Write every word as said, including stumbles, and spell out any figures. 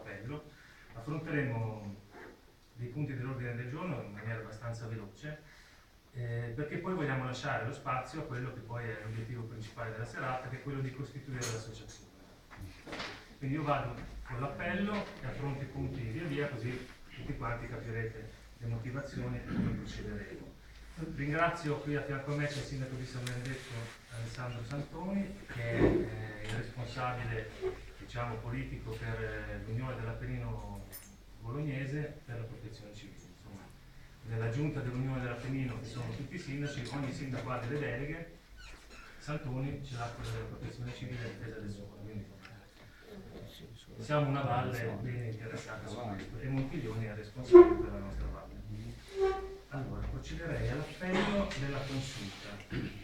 appello. Affronteremo dei punti dell'ordine del giorno in maniera abbastanza veloce, eh, perché poi vogliamo lasciare lo spazio a quello che poi è l'obiettivo principale della serata, che è quello di costituire l'associazione. Quindi io vado con l'appello e affronto i punti via via, così tutti quanti capirete le motivazioni e come procederemo. Ringrazio qui a fianco a me c'è il sindaco di San Benedetto Alessandro Santoni, che è eh, il responsabile, diciamo, politico per eh, l'Unione dell'Appennino Bolognese per la protezione civile. Insomma, nella giunta dell'Unione dell'Appennino, che sono tutti i sindaci, ogni sindaco ha delle deleghe, Santoni ce l'ha quella della protezione civile e difesa del suolo. Quindi siamo una valle ben interessata su questo e Montiglioni è responsabile per la nostra valle. Allora, procederei all'appello della consulta.